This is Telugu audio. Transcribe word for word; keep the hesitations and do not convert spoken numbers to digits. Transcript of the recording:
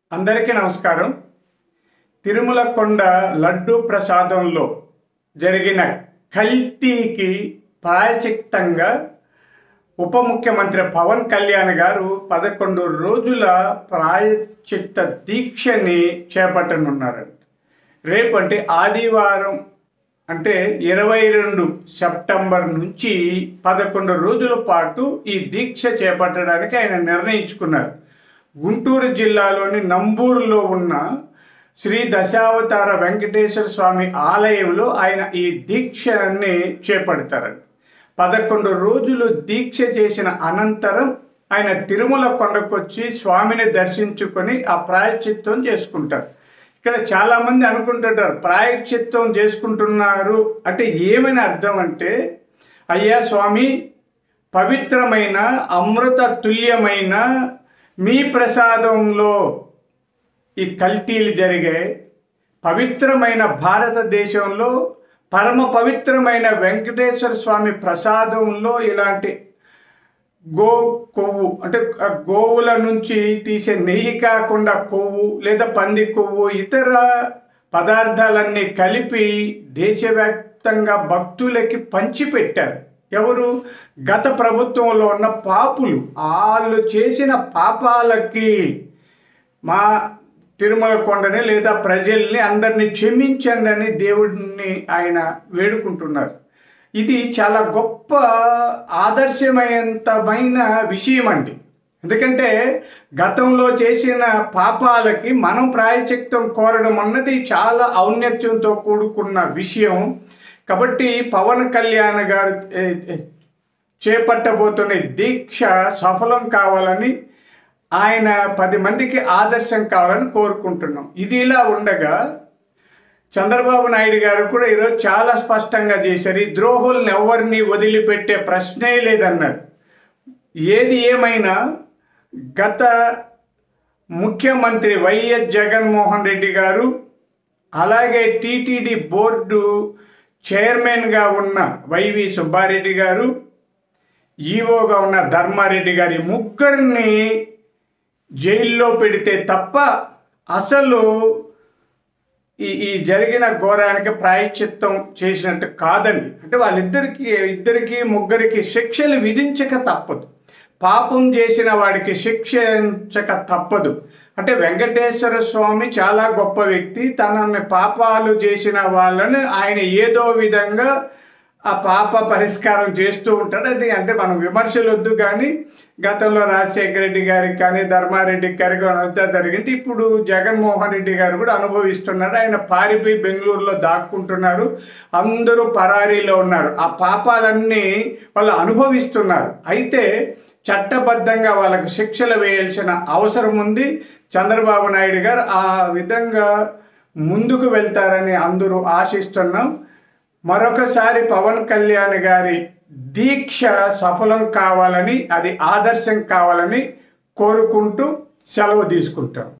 అందరికీ నమస్కారం. తిరుమల కొండ లడ్డు ప్రసాదంలో జరిగిన కల్తీకి ప్రాయచిత్తంగా ఉప ముఖ్యమంత్రి పవన్ కళ్యాణ్ గారు పదకొండు రోజుల ప్రాయచిత్త దీక్షని చేపట్టనున్నారు. రేపు అంటే ఆదివారం అంటే ఇరవై రెండు సెప్టెంబర్ నుంచి పదకొండు రోజుల పాటు ఈ దీక్ష చేపట్టడానికి ఆయన నిర్ణయించుకున్నారు. గుంటూరు జిల్లాలోని నంబూరులో ఉన్న శ్రీ దశావతార వెంకటేశ్వర స్వామి ఆలయంలో ఆయన ఈ దీక్షని చేపడతారు. పదకొండు రోజులు దీక్ష చేసిన అనంతరం ఆయన తిరుమల కొండకొచ్చి స్వామిని దర్శించుకొని ఆ ప్రాయశ్చిత్తం చేసుకుంటారు. ఇక్కడ చాలామంది అనుకుంటుంటారు ప్రాయశ్చిత్తం చేసుకుంటున్నారు అంటే ఏమని అర్థం అంటే, అయ్యా స్వామి, పవిత్రమైన అమృత తుల్యమైన మీ ప్రసాదంలో ఈ కల్తీలు జరిగాయి. పవిత్రమైన భారతదేశంలో పరమ పవిత్రమైన వెంకటేశ్వర స్వామి ప్రసాదంలో ఇలాంటి గో కొవ్వు అంటే గోవుల నుంచి తీసే నెయ్యి కాకుండా కొవ్వు లేదా పంది కొవ్వు ఇతర పదార్థాలన్నీ కలిపి దేశవ్యాప్తంగా భక్తులకి పంచిపెట్టారు. ఎవరు? గత ప్రభుత్వంలో ఉన్న పాపులు. వాళ్ళు చేసిన పాపాలకి మా తిరుమల కొండని లేదా ప్రజల్ని అందరినీ క్షమించండి అని దేవుడిని ఆయన వేడుకుంటున్నారు. ఇది చాలా గొప్ప ఆదర్శమైనమైన విషయం అండి. ఎందుకంటే గతంలో చేసిన పాపాలకి మనం ప్రాయశ్చిత్తం కోరడం అన్నది చాలా ఔన్నత్యంతో కూడుకున్న విషయం. కాబట్టి పవన్ కళ్యాణ్ గారు చేపట్టబోతున్న దీక్ష సఫలం కావాలని, ఆయన పది మందికి ఆదర్శం కావాలని కోరుకుంటున్నాం. ఇది ఇలా ఉండగా చంద్రబాబు నాయుడు గారు కూడా ఈరోజు చాలా స్పష్టంగా చేశారు. ఈ ద్రోహుల్ని ఎవరిని వదిలిపెట్టే ప్రశ్నే లేదన్నారు. ఏది ఏమైనా గత ముఖ్యమంత్రి వైఎస్ జగన్మోహన్ రెడ్డి గారు, అలాగే టీటీడీ బోర్డు చైర్మన్గా ఉన్న వైవి సుబ్బారెడ్డి గారు, ఈవోగా ఉన్న ధర్మారెడ్డి గారి ముగ్గురిని జైల్లో పెడితే తప్ప అసలు ఈ ఈ జరిగిన ఘోరానికి ప్రాయశ్చిత్తం చేసినట్టు కాదండి. అంటే వాళ్ళిద్దరికి ఇద్దరికి ముగ్గురికి శిక్షలు విధించక తప్పదు. పాపం చేసిన వాడికి శిక్షించక తప్పదు. అంటే వెంకటేశ్వర స్వామి చాలా గొప్ప వ్యక్తి. తనని పాపాలు చేసిన వాళ్ళని ఆయన ఏదో విధంగా ఆ పాప పరిష్కారం చేస్తూ ఉంటాడు. అది అంటే మనం విమర్శలు వద్దు, కానీ గతంలో రాజశేఖర రెడ్డి గారికి కానీ ధర్మారెడ్డి గారికి అంతా జరిగింది. ఇప్పుడు జగన్మోహన్ రెడ్డి గారు కూడా అనుభవిస్తున్నారు. ఆయన పారిపోయి బెంగళూరులో దాక్కుంటున్నారు. అందరూ పరారీలో ఉన్నారు. ఆ పాపాలన్నీ వాళ్ళు అనుభవిస్తున్నారు. అయితే చట్టబద్ధంగా వాళ్ళకు శిక్షలు వేయాల్సిన అవసరం ఉంది. చంద్రబాబు నాయుడు గారు ఆ విధంగా ముందుకు వెళ్తారని అందరూ ఆశిస్తున్నాం. మరొకసారి పవన్ కళ్యాణ్ గారి దీక్ష సఫలం కావాలని, అది ఆదర్శం కావాలని కోరుకుంటూ సెలవు తీసుకుంటాం.